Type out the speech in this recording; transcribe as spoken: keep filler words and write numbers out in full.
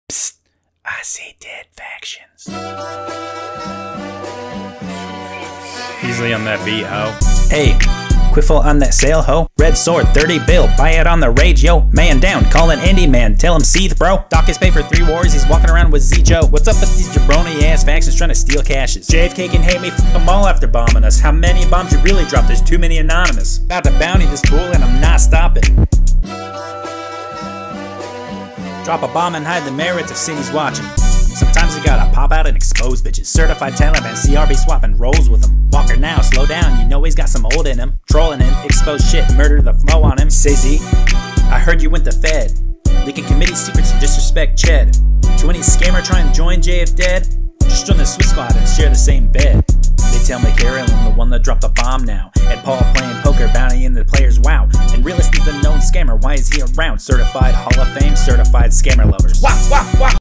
Psst, I see dead factions. Heasley on that beat, ho. Hey, Qfifffle on that sale, ho. Red sword, thirty bill, buy it on the rage, yo. Man down, call an Andyman, tell him Seethe, bro. Doc is paid for three wars, he's walking around with Z Joe. What's up with these jabronie ass factions trying to steal caches? J F K can hate me, f them all after bombing us. How many bombs you really dropped? There's too many anonymous. About to bounty this fool and I'm not stopping. Drop a bomb and hide the merits if Sini's watching. Sometimes you gotta pop out and expose bitches. Certified Taliban, C R B swappin rolls with him. Walker now, slow down, you know he's got some old in him. Trolling him, expose shit, murder the flow on him. Seethe, I heard you went to Fed. Leaking committee secrets and disrespect Ched. To any scammer trying to join J F dead, just join the Swiss squad and share the same bed. They tell me Carolyn, the one that dropped the bomb now. And Paul playing poker, bounty in the players, wow. And Realist is the known scammer, why is he around? Certified Hall of Fame, certified scammer lovers. Wow, wow!